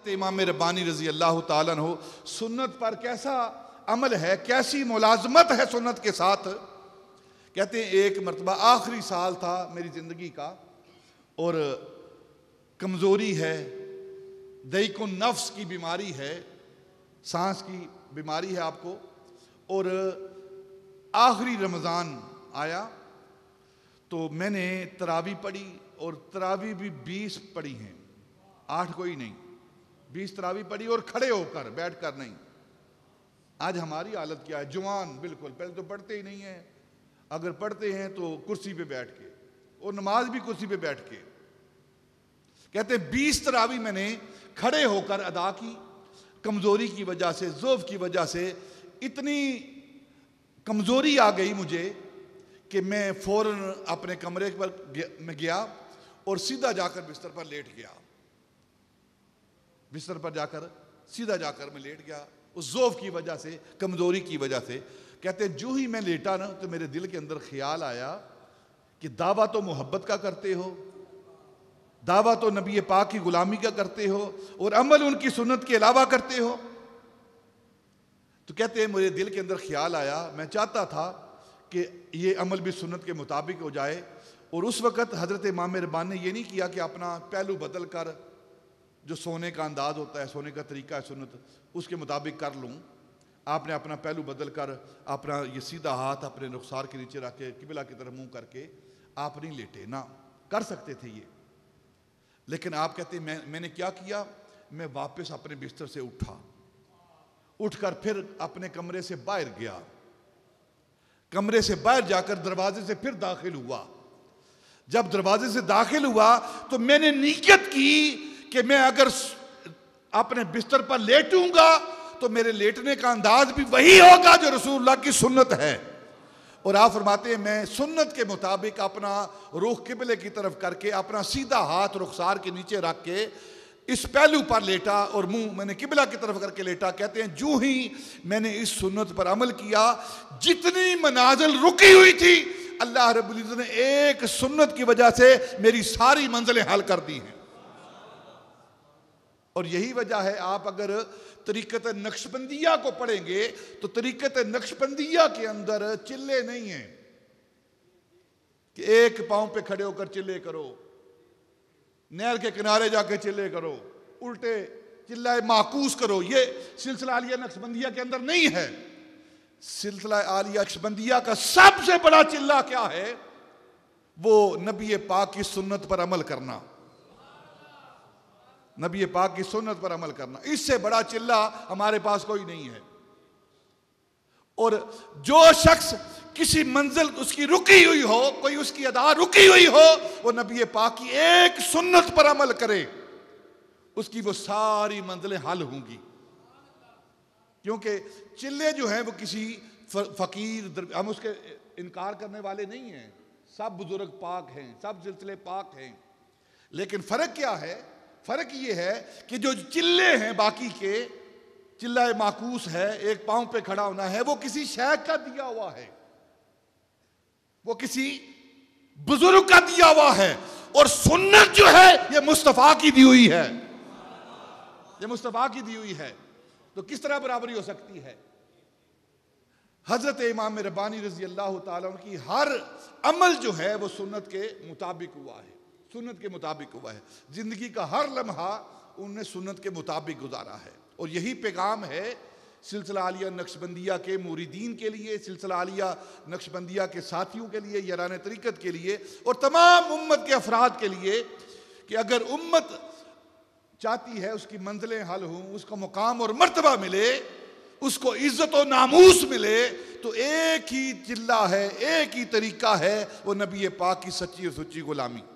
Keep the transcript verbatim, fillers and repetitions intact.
इमाम रब्बानी रजी अल्लाह ताला अन्हु सुन्नत पर कैसा अमल है, कैसी मुलाजमत है सुन्नत के साथ। कहते हैं एक मरतबा आखिरी साल था मेरी ज़िंदगी का और कमज़ोरी है, दईकुन नफ्स की बीमारी है, सांस की बीमारी है आपको। और आखिरी रमज़ान आया तो मैंने तरावी पढ़ी और तरावी भी बीस पढ़ी हैं, आठ कोई नहीं, बीस तरावी पढ़ी और खड़े होकर, बैठ कर नहीं। आज हमारी हालत क्या है, जवान बिल्कुल, पहले तो पढ़ते ही नहीं है, अगर पढ़ते हैं तो कुर्सी पे बैठ के, और नमाज भी कुर्सी पे बैठ के। कहते हैं बीस तरावी मैंने खड़े होकर अदा की। कमज़ोरी की वजह से, ज़ौफ़ की वजह से इतनी कमज़ोरी आ गई मुझे कि मैं फ़ौरन अपने कमरे पर में गया और सीधा जाकर बिस्तर पर लेट गया। बिस्तर पर जाकर सीधा जाकर मैं लेट गया उस ज़ौफ़ की वजह से, कमज़ोरी की वजह से। कहते हैं जो ही मैं लेटा ना तो मेरे दिल के अंदर ख्याल आया कि दावा तो मोहब्बत का करते हो, दावा तो नबी पाक की गुलामी का करते हो और अमल उनकी सुन्नत के अलावा करते हो। तो कहते हैं मेरे दिल के अंदर ख्याल आया, मैं चाहता था कि ये अमल भी सुन्नत के मुताबिक हो जाए। और उस वक़्त हज़रत इमाम रब्बानी ने ये नहीं किया कि अपना पहलू बदल कर, जो सोने का अंदाज़ होता है, सोने का तरीका है सुन्नत, उसके मुताबिक कर लूँ। आपने अपना पहलू बदल कर अपना ये सीधा हाथ अपने रुखसार के नीचे रख के किबला की तरफ मुँह करके आप नहीं लेटे ना, कर सकते थे ये, लेकिन आप कहते हैं मैं मैंने क्या किया, मैं वापस अपने बिस्तर से उठा, उठकर फिर अपने कमरे से बाहर गया, कमरे से बाहर जाकर दरवाजे से फिर दाखिल हुआ। जब दरवाजे से दाखिल हुआ तो मैंने नीयत की कि मैं अगर अपने बिस्तर पर लेटूंगा तो मेरे लेटने का अंदाज भी वही होगा जो रसूलुल्लाह की सुन्नत है। और आप फरमाते हैं मैं सुन्नत के मुताबिक अपना रुख किबले की तरफ करके अपना सीधा हाथ रुखसार के नीचे रख के इस पहलू पर लेटा और मुंह मैंने किबला की तरफ करके लेटा। कहते हैं जो ही मैंने इस सुन्नत पर अमल किया, जितनी मनाजिल रुकी हुई थी अल्लाह रब्बुल इज़्ज़त ने एक सुन्नत की वजह से मेरी सारी मंजिलें हल कर दी हैं। और यही वजह है, आप अगर तरीक़त नक्शबंदिया को पढ़ेंगे तो तरीक़त नक्शबंदिया के अंदर चिल्ले नहीं हैं कि एक पांव पे खड़े होकर चिल्ले करो, नहर के किनारे जाके चिल्ले करो, उल्टे चिल्लाए माकूस करो। ये सिलसिला आलिया नक्शबंदिया के अंदर नहीं है। सिलसिला आलिया नक्शबंदिया का सबसे बड़ा चिल्ला क्या है, वो नबी पाक की सुन्नत पर अमल करना, नबी पाक की सुन्नत पर अमल करना। इससे बड़ा चिल्ला हमारे पास कोई नहीं है। और जो शख्स किसी मंजिल उसकी रुकी हुई हो, कोई उसकी अदा रुकी हुई हो, वो नबी पाक की एक सुन्नत पर अमल करे, उसकी वो सारी मंजिलें हल होंगी। क्योंकि चिल्ले जो हैं वो किसी फकीर, हम उसके इनकार करने वाले नहीं हैं, सब बुजुर्ग पाक हैं, सब सिलसिले पाक हैं। लेकिन फ़र्क क्या है, फ़र्क ये है कि जो चिल्ले हैं बाकी के, चिल्ला माकूस है, एक पांव पे खड़ा होना है, वो किसी शेख का दिया हुआ है, वो किसी बुजुर्ग का दिया हुआ है। और सुन्नत जो है ये मुस्तफ़ा की दी हुई है, ये मुस्तफ़ा की दी हुई है। तो किस तरह बराबरी हो सकती है। हजरत इमाम रब्बानी रजी अल्लाह ताला अन्हु की हर अमल जो है वो सुन्नत के मुताबिक हुआ है, सुन्नत के मुताबिक हुआ है। जिंदगी का हर लम्हा उन्होंने सुन्नत के मुताबिक गुजारा है। और यही पैगाम है सिलसिला आलिया नक्शबंदिया के मुरीदीन के लिए, सिलसिला आलिया नक्शबंदिया के साथियों के लिए, यारान तरीक़त के लिए और तमाम उम्मत के अफराद के लिए कि अगर उम्मत चाहती है उसकी मंजिलें हल हों, उसको मुकाम और मर्तबा मिले, उसको इज्जत और नामूस मिले, तो एक ही चिल्ला है, एक ही तरीका है, वो नबी पाक की सच्ची और सच्ची गुलामी।